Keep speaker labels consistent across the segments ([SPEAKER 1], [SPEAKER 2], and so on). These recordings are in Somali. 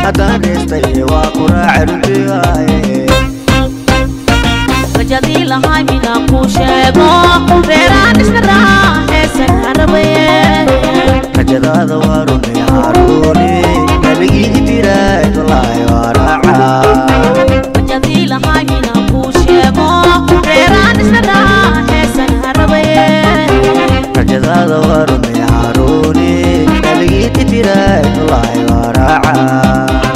[SPEAKER 1] أدانستي وقراع ربيعي
[SPEAKER 2] رجدي لهاي من أقوشيبو ريران اسنرا حسن هربيه
[SPEAKER 1] رجدا دواروني هاروني نبي إتراي طلعي ورعا
[SPEAKER 2] رجدي لهاي من أقوشيبو ريران اسنرا حسن هربيه
[SPEAKER 1] رجدا دواروني هاروني نبي إتراي طلعي ورعا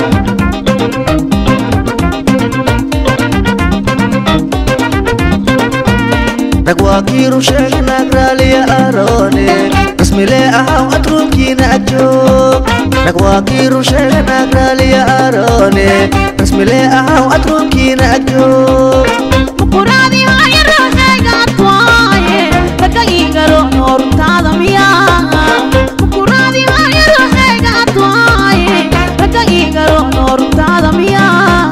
[SPEAKER 1] نقواكيرو شيخنا قرالي أروني اسمي لي أهو أتروكي نأجوب نقواكيرو شيخنا قرالي أروني اسمي لي أهو أتروكي نأجوب
[SPEAKER 2] مقرادي هاي الرحيق أطواي لكي قرو نور تاضميا مقرادي هاي الرحيق أطواي لكي قرو نور تاضميا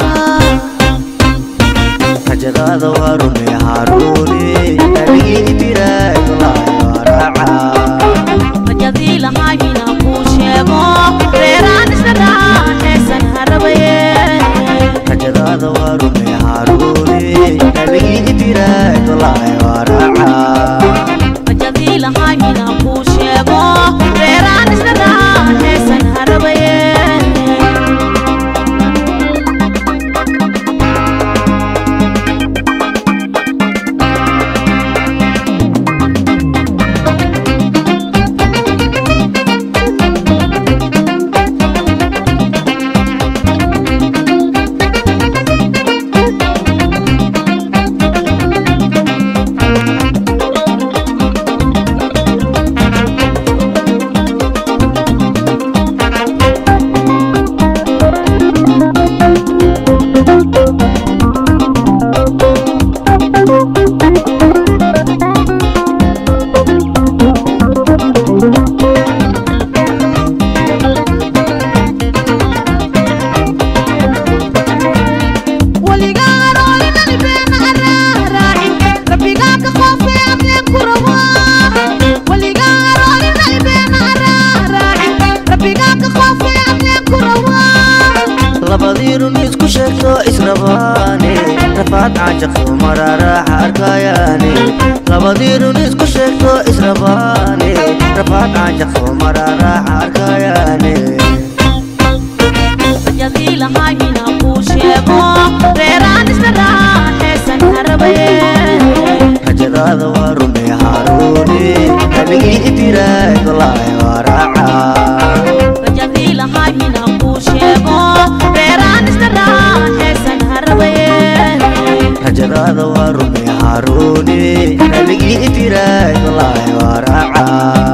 [SPEAKER 1] هجدا دواروني هاروني نبي إتراي طلعي ورعا
[SPEAKER 2] رجدي لهاي من أقوشيبو ريران اسنرا حسن هربيه
[SPEAKER 1] هجدا دواروني هاروني نبي إتراي طلعي ورعا
[SPEAKER 2] رجدي لهاي من أقوشيبو ريران اسنرا حسن هربيه
[SPEAKER 1] isku sheegto israbaani rafaad caashaqo marara harkayaani labadiirun isku sheegto israbaani rafaad caashaqo marara harkayaani
[SPEAKER 2] رجدي لهاي من أقوشيبو ريران اسنرا حسن هربيه
[SPEAKER 1] هجدا دواروني هاروني نبي إتراي طلعي ورعا
[SPEAKER 2] رجدي لهاي من أقوشيبو ريران اسنرا حسن هربيه
[SPEAKER 1] هجدا دواروني هاروني نبي إتراي طلعي ورعا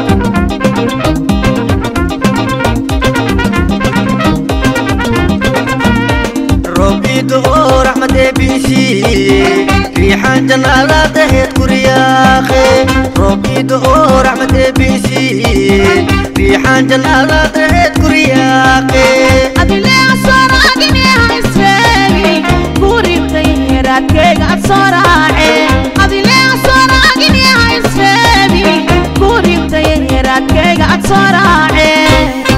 [SPEAKER 1] رحمة بيسي ريحان جنالات هيت كرياخي روبي دو رحمة بيسي ريحان جنالات هيت كرياخي
[SPEAKER 2] أدلي أصورا أغني هايسفيني بوري وتيهيرات كيغ أتصوراعي أدلي أصورا أغني هايسفيني بوري وتيهيرات كيغ أتصوراعي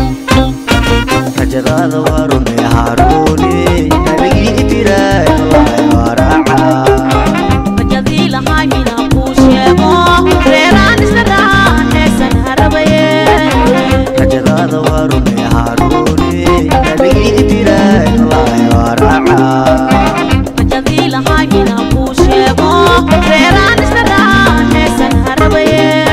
[SPEAKER 1] هجدا دواروني هاروني نبي إتراي طلعي ورعا
[SPEAKER 2] رجدي لهاي من أقوشيبو ريران اسنرا حسن هربيه
[SPEAKER 1] هجدا دواروني هاروني نبي إتراي طلعي ورعا
[SPEAKER 2] رجدي لهاي من أقوشيبو ريران اسنرا حسن هربيه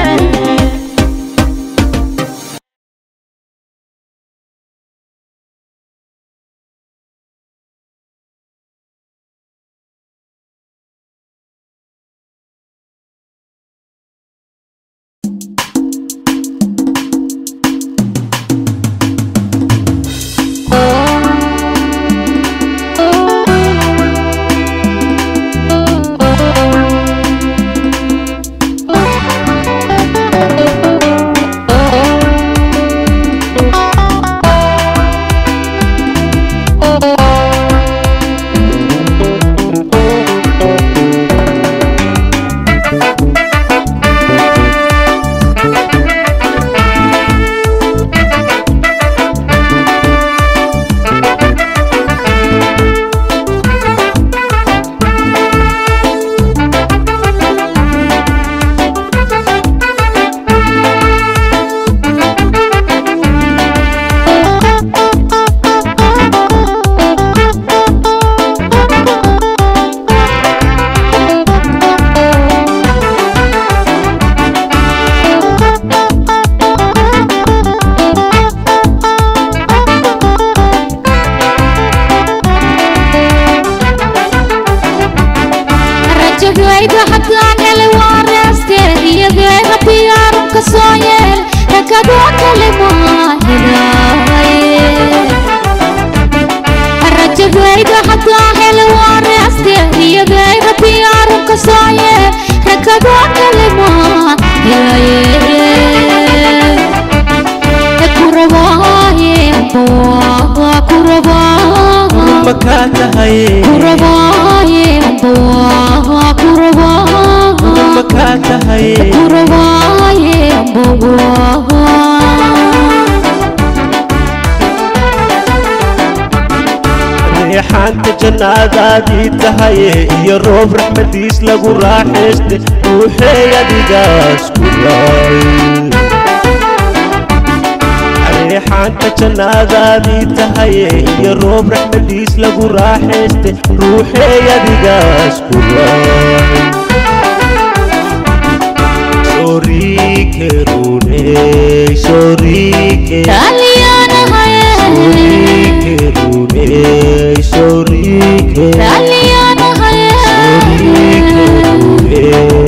[SPEAKER 1] مكاتهاي
[SPEAKER 2] كرباي بوا كربا
[SPEAKER 1] مكاتهاي
[SPEAKER 2] كرباي بوا
[SPEAKER 1] ريحانت جنادادي تهاي يا روب رحمتيس لغو راحشت روحي يا ديقاس كراي ريحانت جنادادي تهاي يا روب رحمتيس لغو راحشت روحي يا ديقاس كراي شوريك روني شوريك
[SPEAKER 2] تاليانا هاي
[SPEAKER 1] شوريك روني شوريك
[SPEAKER 2] تاليانا هاي
[SPEAKER 1] شوريك روني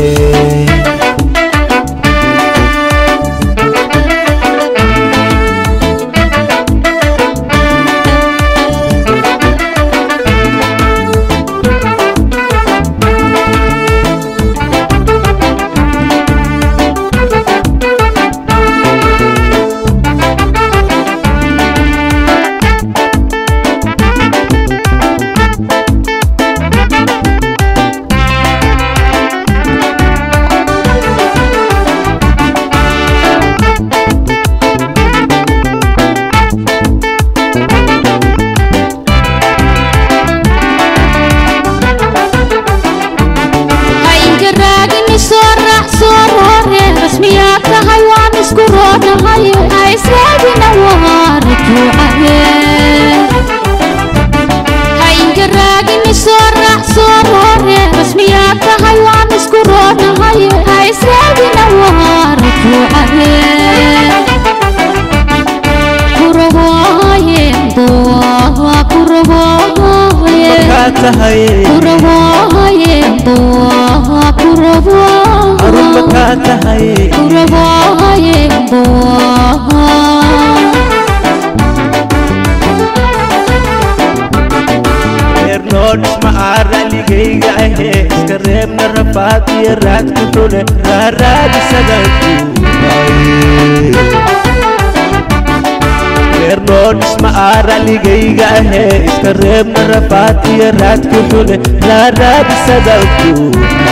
[SPEAKER 1] مكاتهاي
[SPEAKER 2] كرباي بوا كربا
[SPEAKER 1] أروم مكاتهاي
[SPEAKER 2] كرباي بوا
[SPEAKER 1] نوتس معارة لغيغة اهي اسكريمنا رفاتي رات كتونة راراد سدنكو نوتس معارة لغيغة اهي اسكريمنا رفاتي رات كتونة راراد سدنكو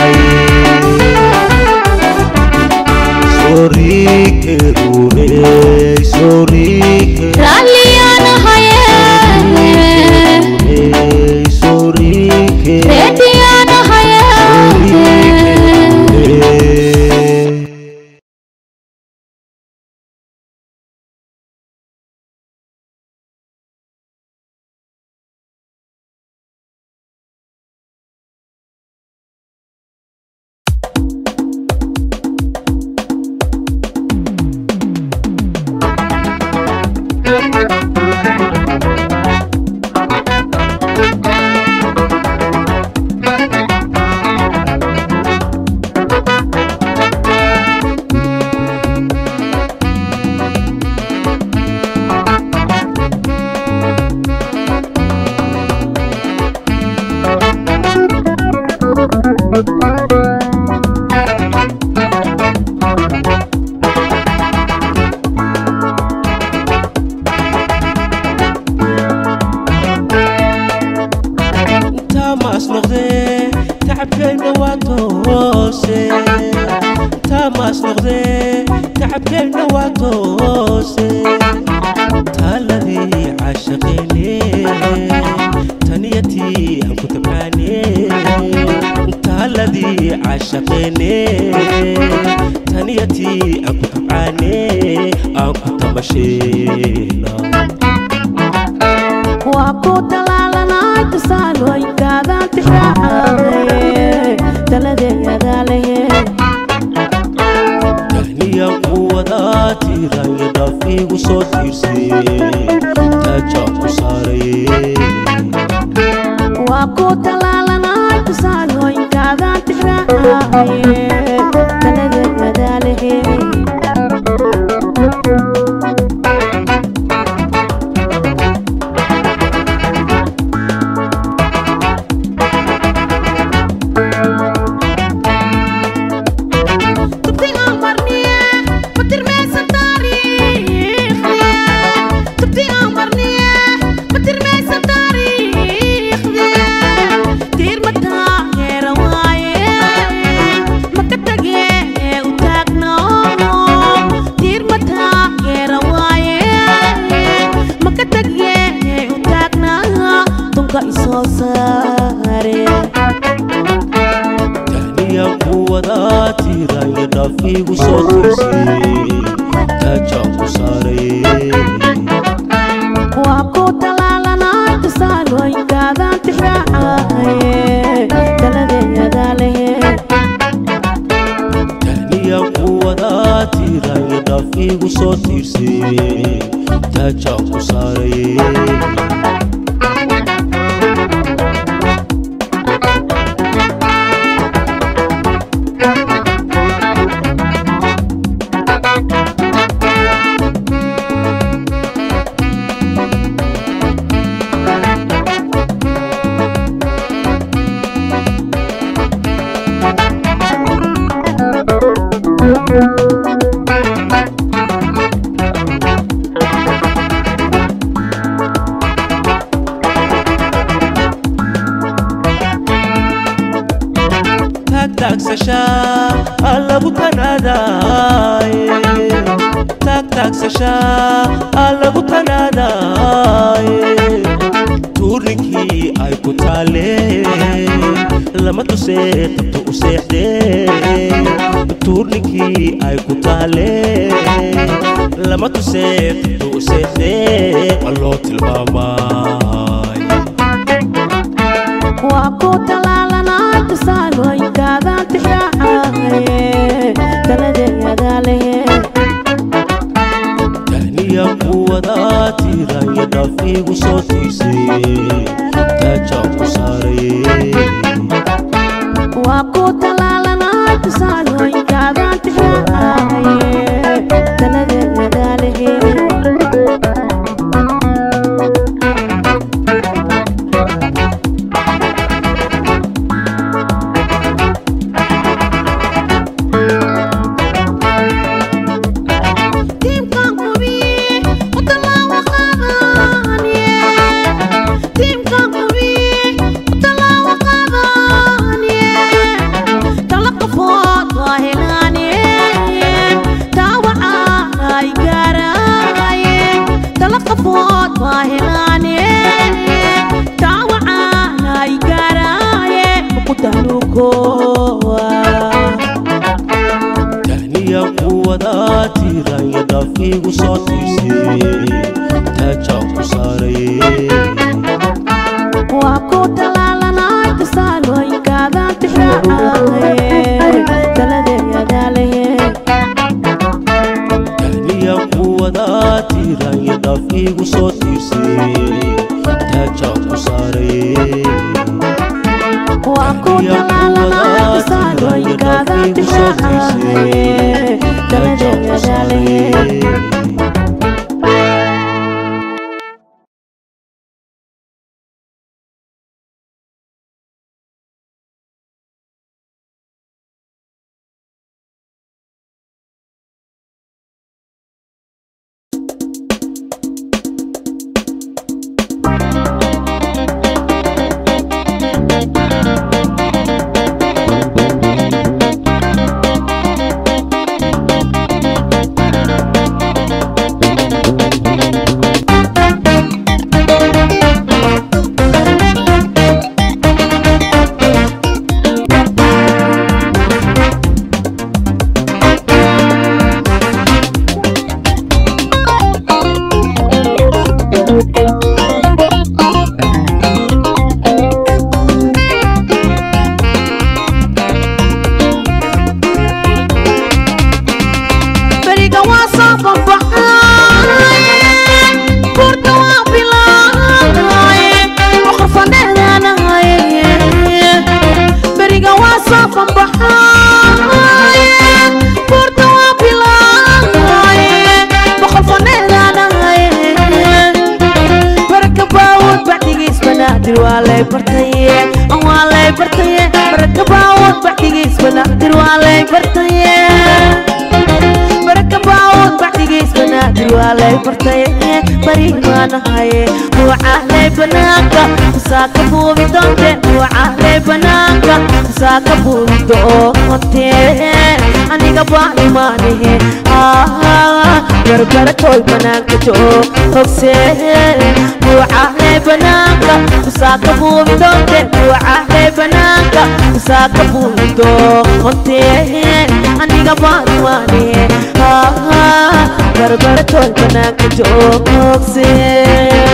[SPEAKER 1] شوريك روني شوريك
[SPEAKER 2] تاليانا هاي ريديانا هاي
[SPEAKER 3] ka isoo saare
[SPEAKER 1] tahniya quwada tiraya dhafigu soo tirsay taajaan ku saaray
[SPEAKER 3] waa ku talaalanaa tusaalooyinkaadan tixraacaye taladeeyadaa lehe
[SPEAKER 1] tahniya quwada tiraya dhafigu soo tirsay taajaan ku saaray Alagu tanadaye tuurninkii ay ku taale lama tusee tabto u seexdee tuurninkii ay ku taale lama tusee tabto u seexdee ma loo tilmaamay
[SPEAKER 3] waa ku talaalanaa tusaalooyinkaadan tixraacaye taladeeyadaa lehe
[SPEAKER 1] tahniya quwada tiraya dhafigu soo tirsay taajaan ku saaray
[SPEAKER 3] waa ku talaalanaa tusaalooyinkaadan tixraacaye taladeeyadaa lehe
[SPEAKER 1] tahniya quwada tiraya dhafigu soo tirsay taajaan ku saaray
[SPEAKER 3] waa ku talaalanaa tusaalooyinkaadan tixraacaye taladeeyadaa lehe
[SPEAKER 1] tahniya quwada tiraya dhafigu soo tirsay taajaan ku saaray
[SPEAKER 3] waa ku talaalanaa tusaalooyinkaadan tixraacaye taladeeyadaa lehe بربرة كل بنانك جو تغسل وعلي بنانك وساك بوبدون وعلي بنانك وساك بوبدون أني قبان واني بربرتون بنانك جوكسي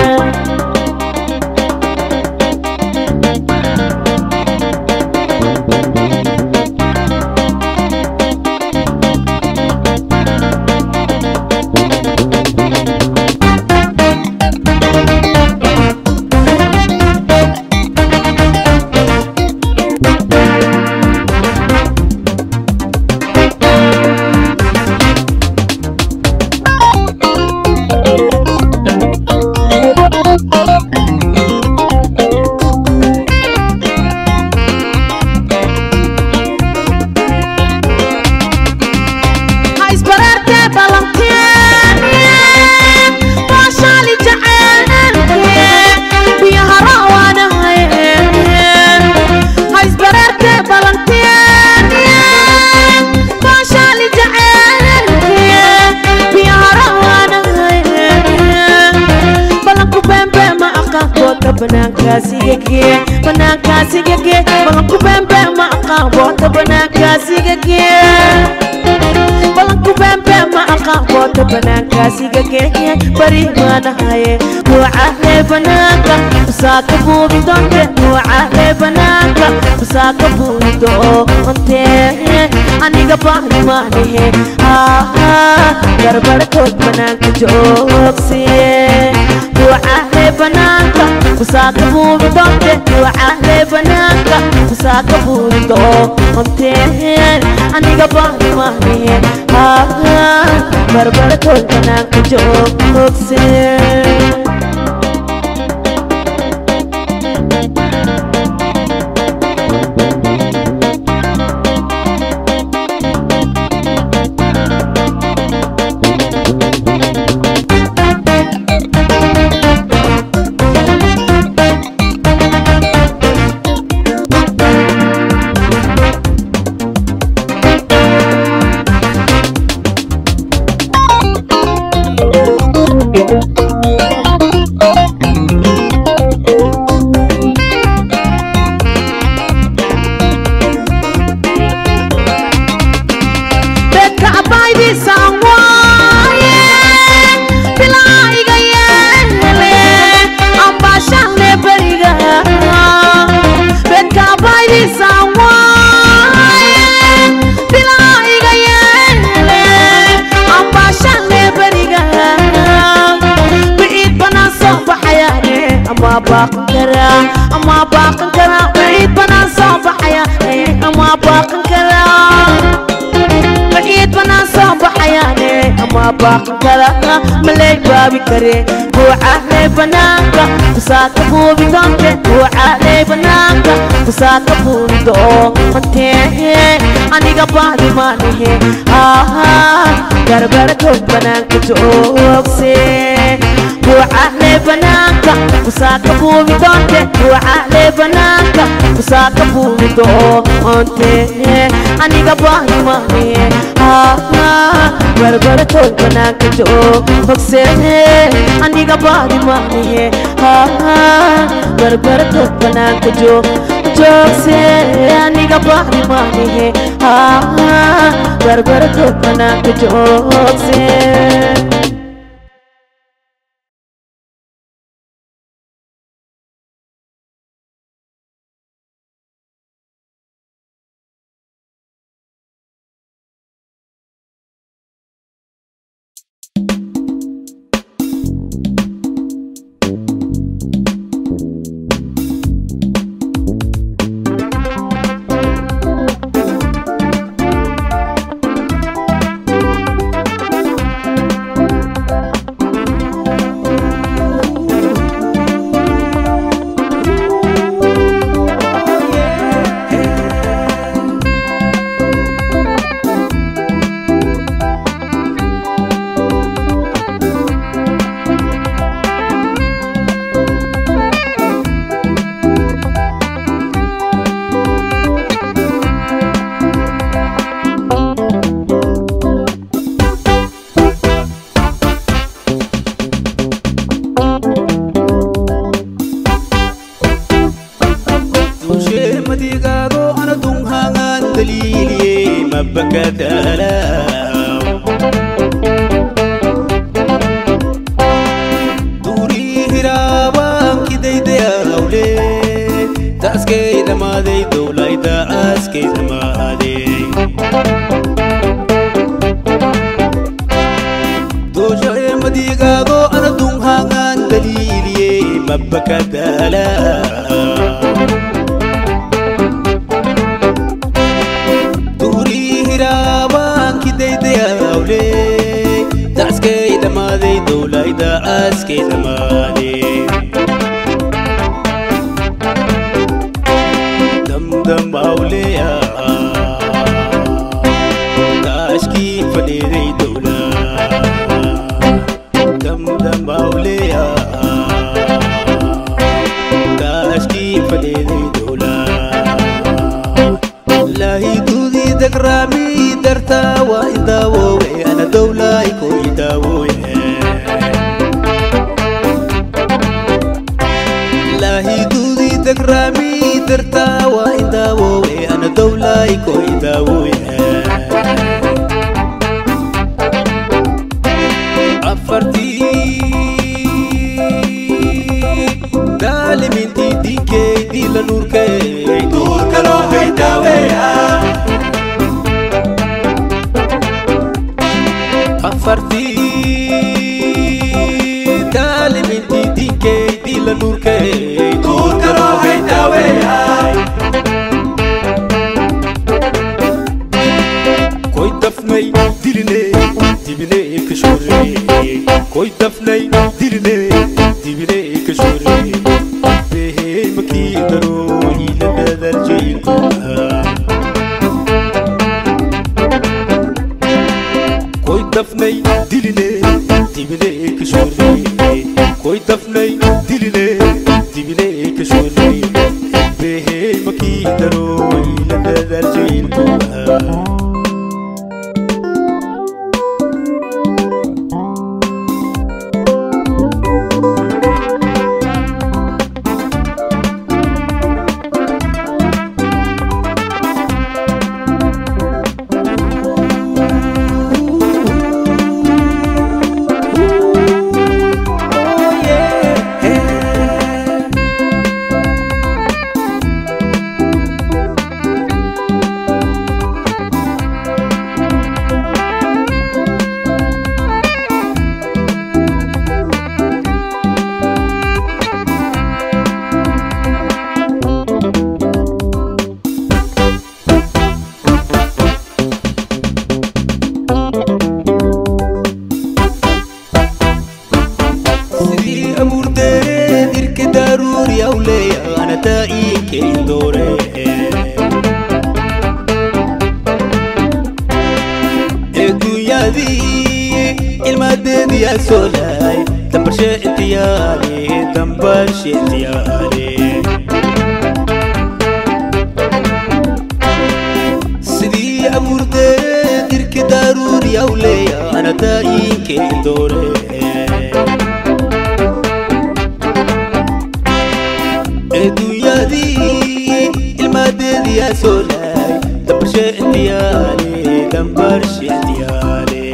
[SPEAKER 3] Banakasige Balangku bembe maakang bota banakasige Balangku bembe maakang bota banakasige Bari mana haye Bu'ahle banaka Usaka bubi donde Bu'ahle banaka Usaka bubi donde Aniga bahni mani he Garbar kot banaka joksi Bu'ahle banaka Usaka bubi donde Bu'ahle banaka Usaka bubi donde Aniga bahni mani he Garbar kot banaka joksi أما باقن كرا بعيد بنا صوب حياتي أما باقن كرا بعيد بنا صوب حياتي أما باقن كرا ملي بابي كري هو علي بناك وساك بوبي دونك هو علي بناك وساك بوبي دونك أني قبالي ماني غربر كوب بناك جوكسي وعلي بناك وساك بوبي دونك وعلي بناك وساك بوبي دونك أني قبالي ماني غربر كوب بناك جوكسي أني قبالي ماني غربر كوب بناك جوكسي أني قبالي ماني غربر كوب بناك جوكسي
[SPEAKER 4] عسكي دمادي دولة دا عسكي دمادي دوجة مديقاضو أنا دونها دليلي مبكا دالا دوري هرابان كدي دياولي عسكي دمادي دولة دا عسكي دمادي دم أولياء تاشكي فديري دولة دم أولياء تاشكي فديري دولة لا يدودي دقرامي درتا وإداوي أنا دولة يكون يداوي لا يدودي دقرامي درتا وإداوي أنا دولة يكون يداوي عفرتي دالي من دي كي دي لنور كي نور كلو هيداوي عفرتي دالي من دي كي دي لنور كي نور كلو هيداوي كوي دفني ديلني ديبني كشوري كوي دفني ديلني ديبني كشوري بهي مكي دروي لبدا الجيل كوي دفني ديلني ديبني كشوري كوي دفني ديلني ديبني كشوري بهي مكي دروي لبدا الجيل أنا تايك دوري الدنيا دي المادة دي يا سولاي دمبر شيء انتيالي دمبر شيء انتيالي سيدي أمور ديرك ضروري يا وليا أنا تايك دوري الدنيا دي المادة دي يا سولاي دمبر شيء انتيالي دمبر شيء انتيالي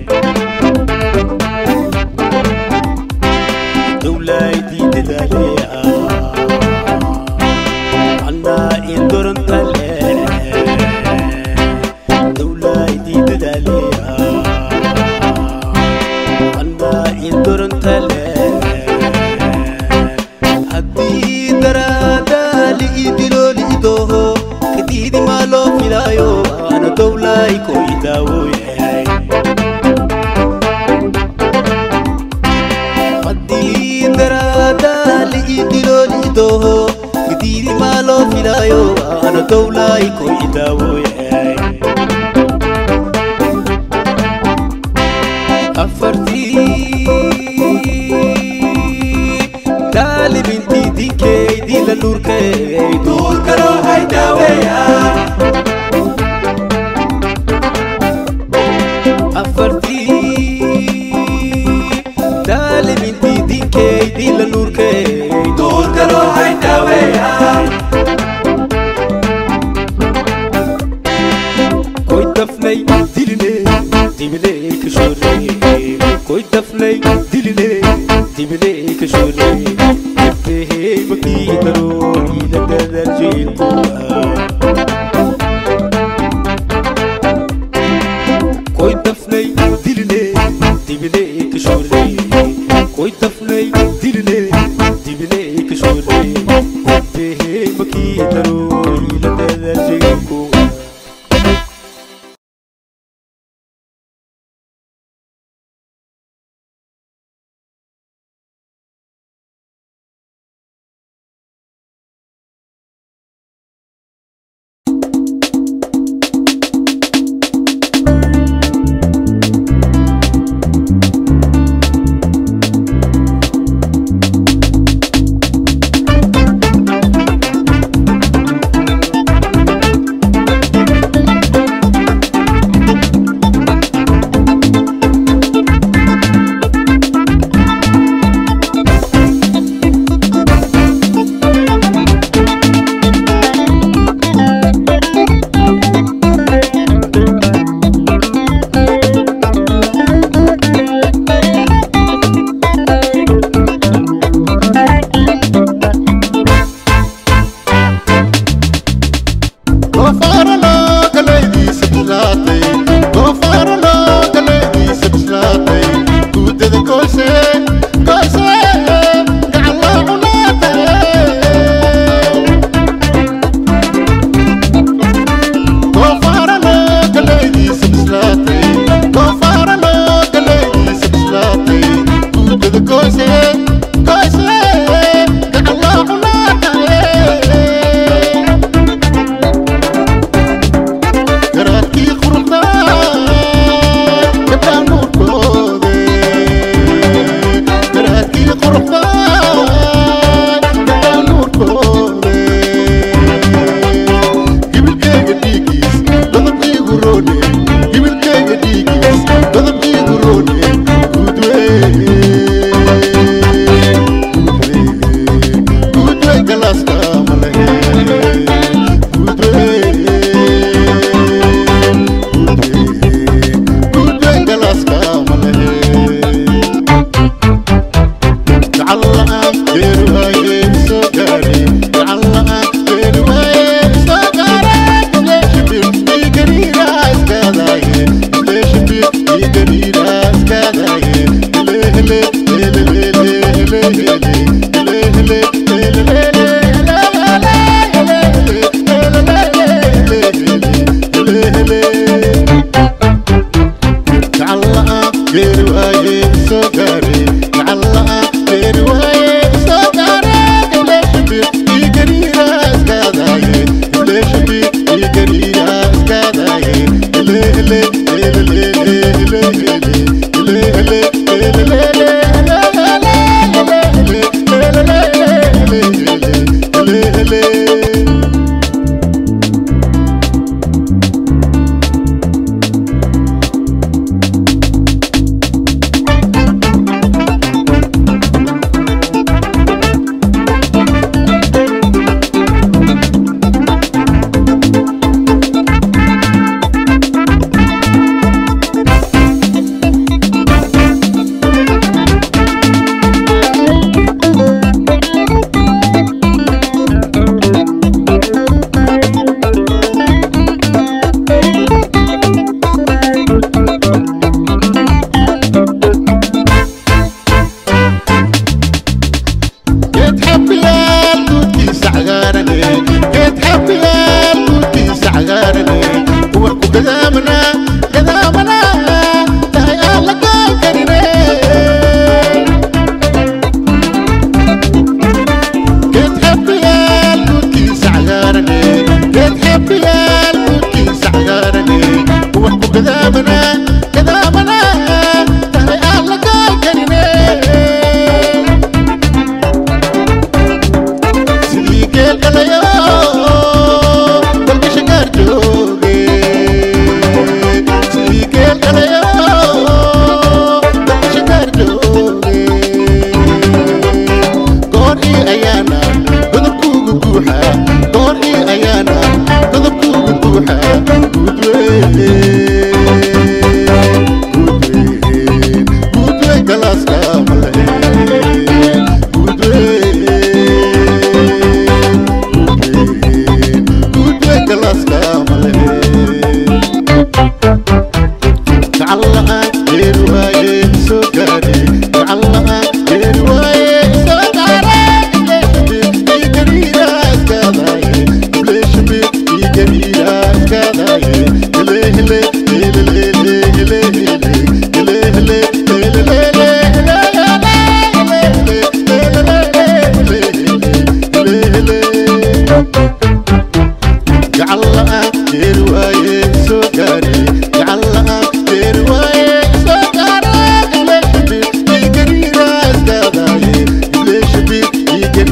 [SPEAKER 4] دولاي دي تدالي عنا يندرن تالي دولاي دي تدالي عنا يندرن تالي كديدي مالو فيلايو أنا دولاي كوي داوي قدي درادا لإيدي لوليدو كديدي مالو فيلايو أنا دولاي كوي داوي أفرتي دالي بنتي دي كي دي لنور كي نور كلو هيداوي أفرتي دالي بنتي دي كي دي لنور كي نور كلو هيداوي كوي دفني ديلني ديبني كشوري كوي دفني ديلني ديبني كشوري بهي مكي دروني إلى درجيكو كوي دفني دلني دبني كشوري كوي دفني دلني دبني كشوري فيه مكي درو إلى درجيكو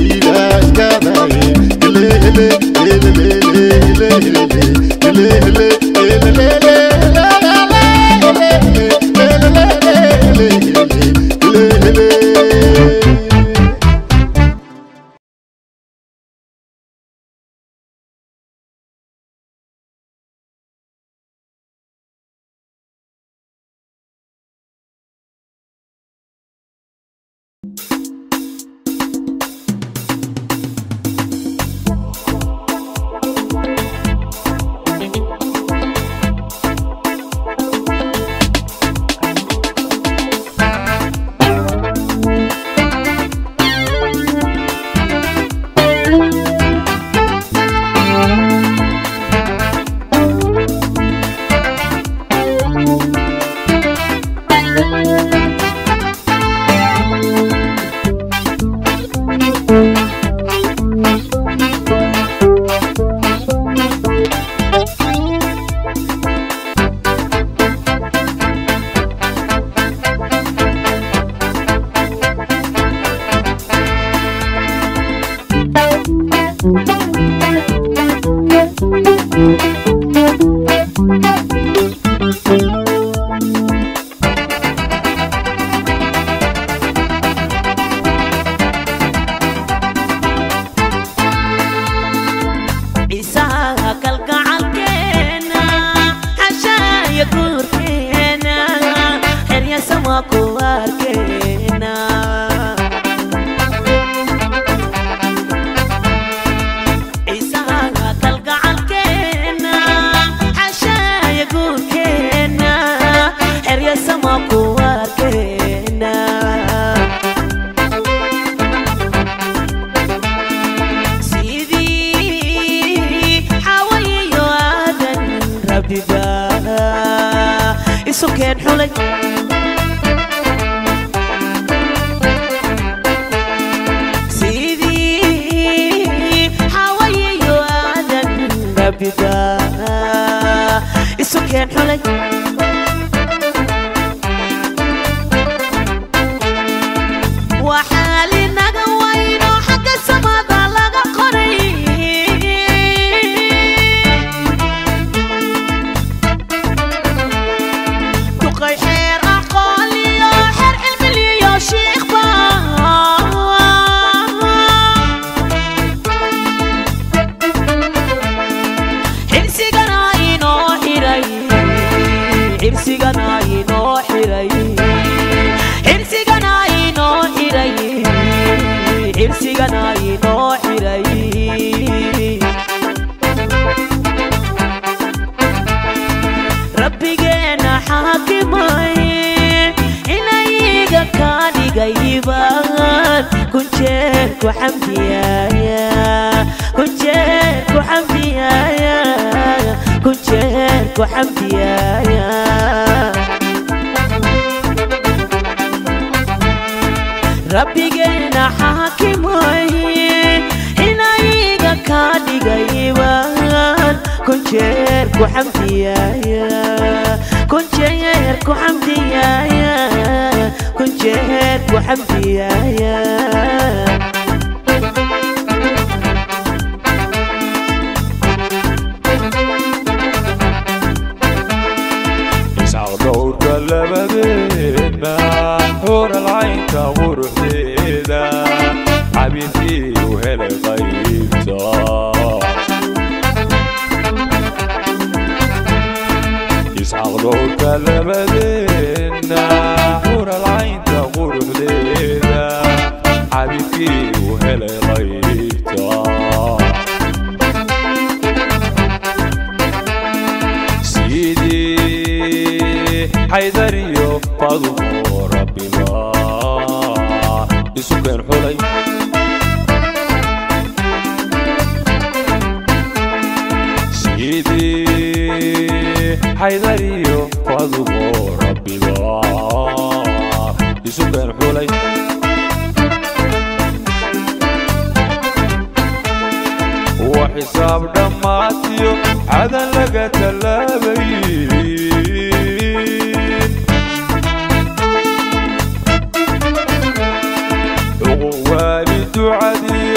[SPEAKER 5] ووالد عدي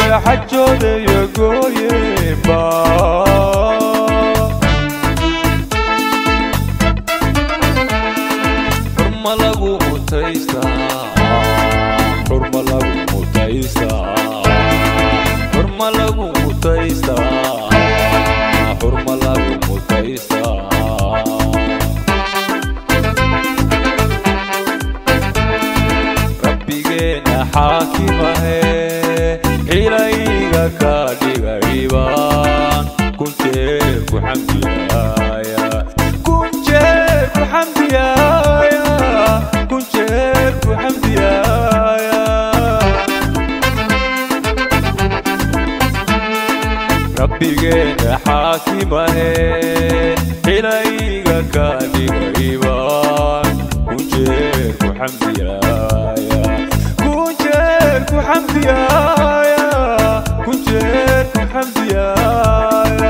[SPEAKER 5] xajooda iyo gooyeenba xurma lagu mutaystaa xurma lagu mutaystaa xurma lagu mutaystaa xurma lagu mutaystaa rabbigeena xaakimahe ilayga ka dhigayban kunjeer ku xamdiyaaya kunjeer ku xamdiyaaya kunjeer ku xamdiyaaya rabbigeena xaakimahe ilayga ka dhigayban kunjeer ku xamdiyaaya kunjeer ku xamdiyaaya kunjeer ku xamdiyaaya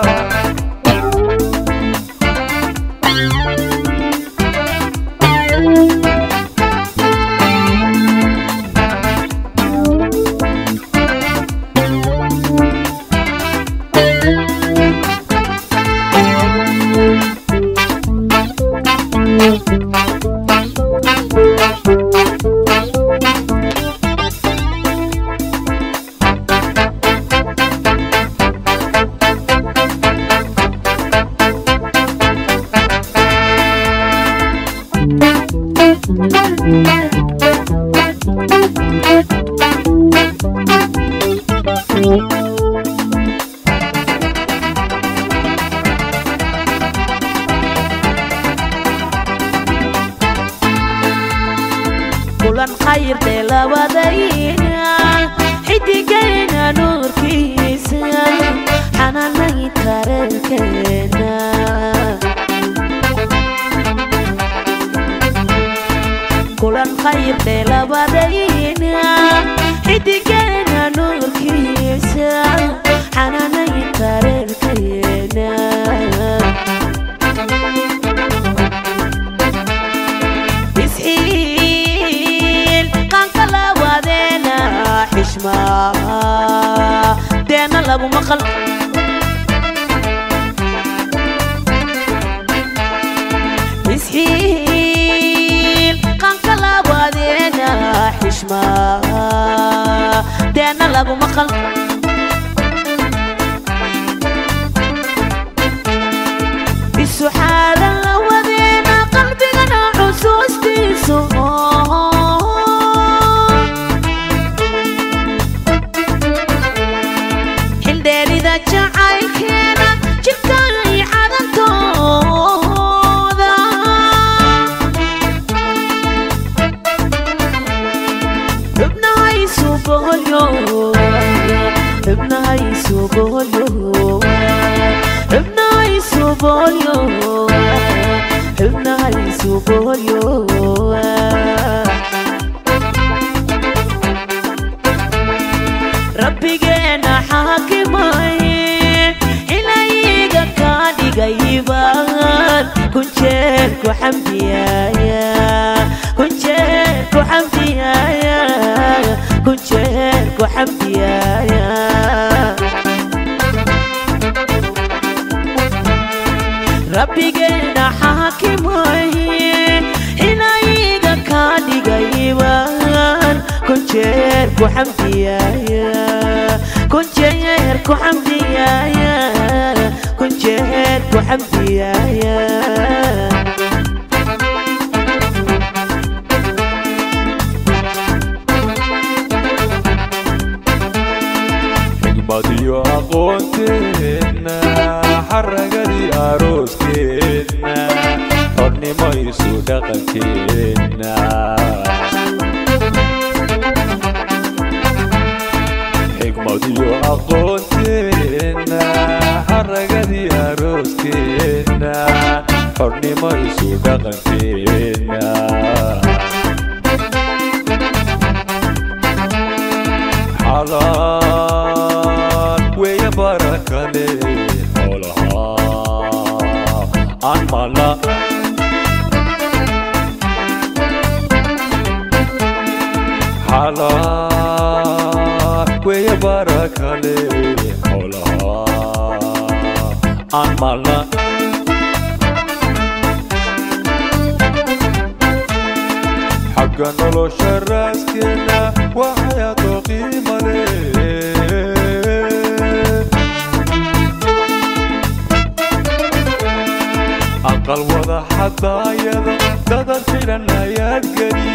[SPEAKER 3] kulan khayr de labadayna xidigayna nuurkiisa xanaanay tareerkeena kulan khayr de labadayna xidigayna nuurkiisa xanaanay tareerkeena حشمة دينا لابو مقل مسحيل قنق لابو دينا حشمة دينا لابو مقل بالسحالة ودينا قلبنا عسوستي سوء جعلكنا جبتني على الطوضة ابنها يسوبه اليوم ابنها يسوبه اليوم ابنها يسوبه اليوم ابنها يسوبه اليوم ربي جينا حاكمي إليك كان جايبان كنشير كحمديايا كنشير كحمديايا كنشير كحمديايا ربي جينا حاكمي إليك كان جايبان كنشير كحمديايا كنشير كحمديايا كنشير كحمديايا
[SPEAKER 5] حكمتي aqoonteena xaragadii arooskeena xornimaysu dhaqankeena xikmadiyo aqoonteena xaragadii arooskeena xornimaysu dhaqankeena xalaal weeye barakale xoolaha aan mala xalaal weeye barakale xoolaha aan maalna xagga nolosha raaskeena waa xayaato qiimo leh aqal wada xadaayada dadad filan ayaad geli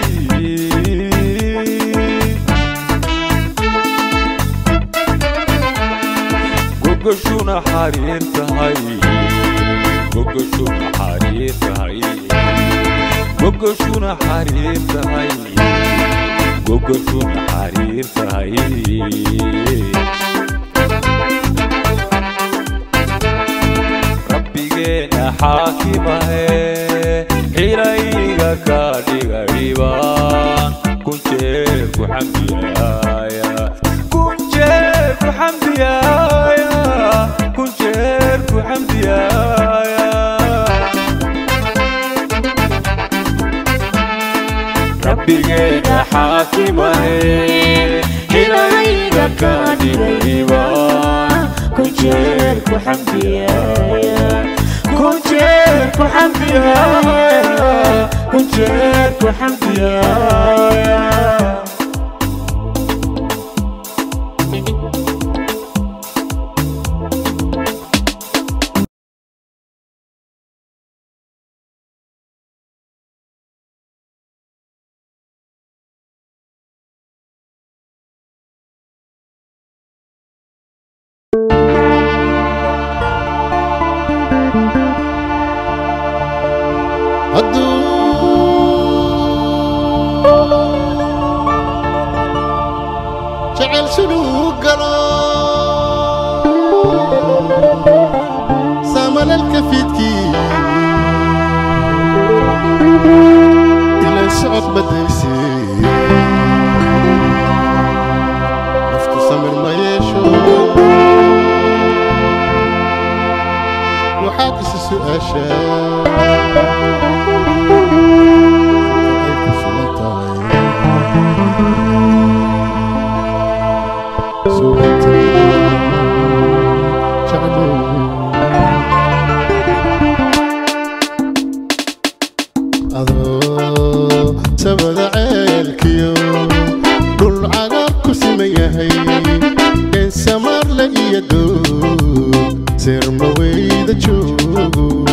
[SPEAKER 5] gogoshuna xariir tahay gogoshuna xariir tahay gogoshuna xariir tahay gogoshuna xariir tahay rabbigeena xaakimahe xirayga ka dhigayban kun jeer ku xamdiyaaya kun jeer ku xamdiyaaya kun jeer ku xamdiyaaya rabbigeena xaakimahe xirayga ka dhigayban kun jeer ku xamdiyaaya kun jeer ku xamdiyaaya kun jeer ku xamdiyaaya
[SPEAKER 6] جعل سلوك سامل الكفيتكي إلى الشعب بديسي نفط سمر ما يشو وحادث السؤاشا سبدا عيلكيو دول عقاب كسميهي إن سمر لإيدو سير مويد تشوفو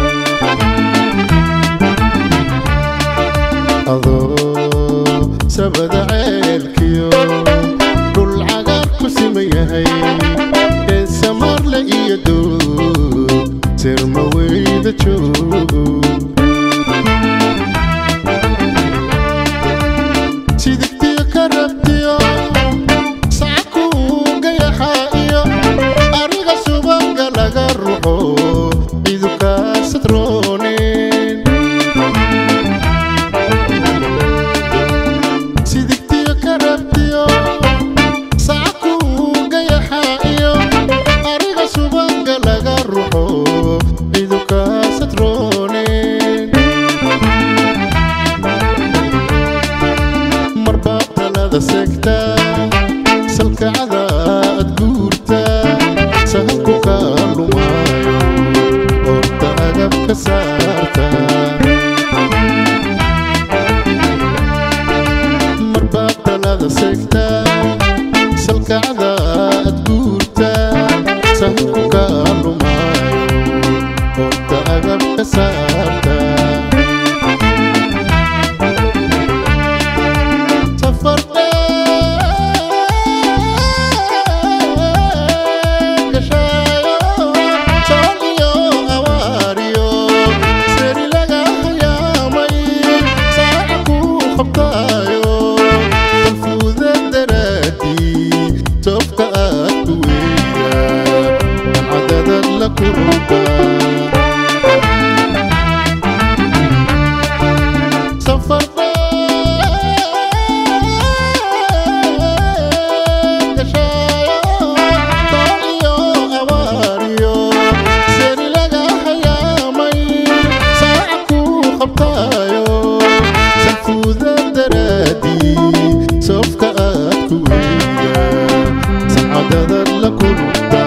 [SPEAKER 6] سبدا عيلكيو دول عقاب كسميهي إن سمر لإيدو سير مويد تشوفو dadad la kulubtaa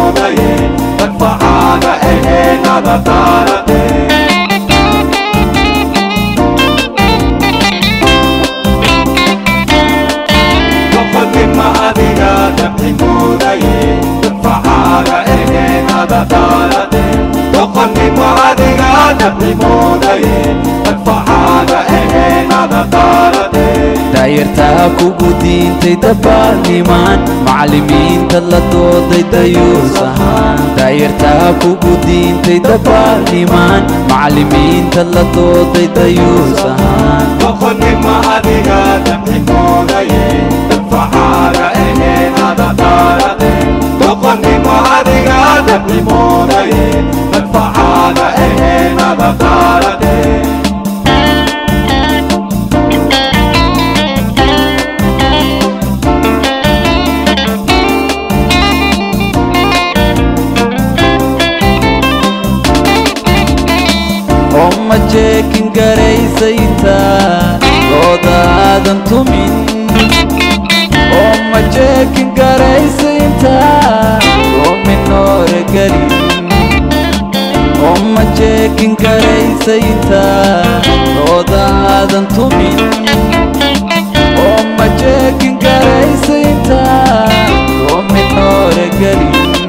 [SPEAKER 5] moodaye dad facaaga eheenada daarade doqonnima adiga dabci moodaye dad facaaga eheenada daarade doqonnima adiga dabci moodaye dad facaaga eheenada daarade
[SPEAKER 7] daayirtaa kugu diintay dabaalnimaan macallimiinta la dooday dayuus ahaan daayirtaa kugu diintay dabaalnimaan macallimiinta la dooday dayuus ahaan
[SPEAKER 5] doqonnima adiga dabci moodaye dad facaaga eheenada daarade doqonnima adiga dabci moodaye dad facaaga eheenada daarade
[SPEAKER 7] ma jeekin garaysayta loodaadan tumin ma jeekin garaysayta loomin noore gelin ma jeekin garaysayta loodaadan tumin ma jeekin garaysayta loomin noore gelin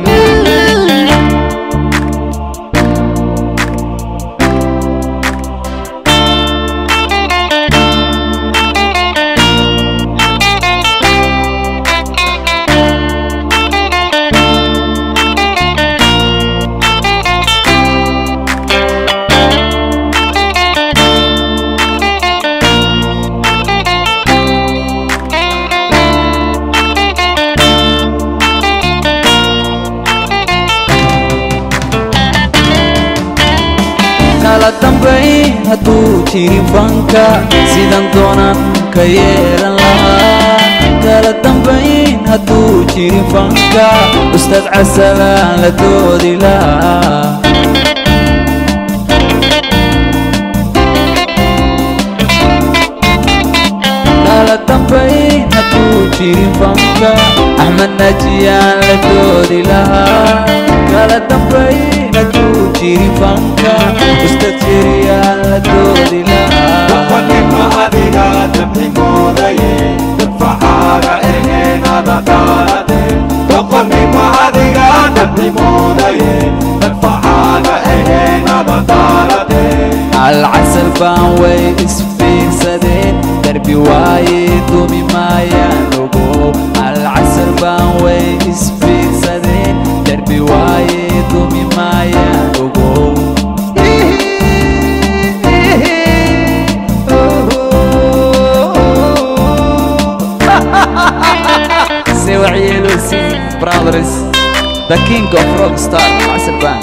[SPEAKER 7] kala dambayn hadduu jirin fanka sidan doonan ka yeelan lahaa kala dambayn hadduu jirin fanka ustaad casalaan la doodi lahaa kala dambayn hadduu jirin fanka axmed najiyaan la doodi lahaa kala dambayn hadduu jirin fanka ustaad jiriyaan la doodi lahaa
[SPEAKER 5] doqonnima adiga dabci moodaye dad facaaga eheenada daarade doqonnima adiga dabci moodaye dad facaaga eheenada daarade
[SPEAKER 7] alcasal baan way isfiirsadeen darbi waaye dumi maayaan ogow alcasal baan way isfiirsadeen darbi waaye dumi maayaan ogow Say what you see, brothers, the king of rock star, Asal Band.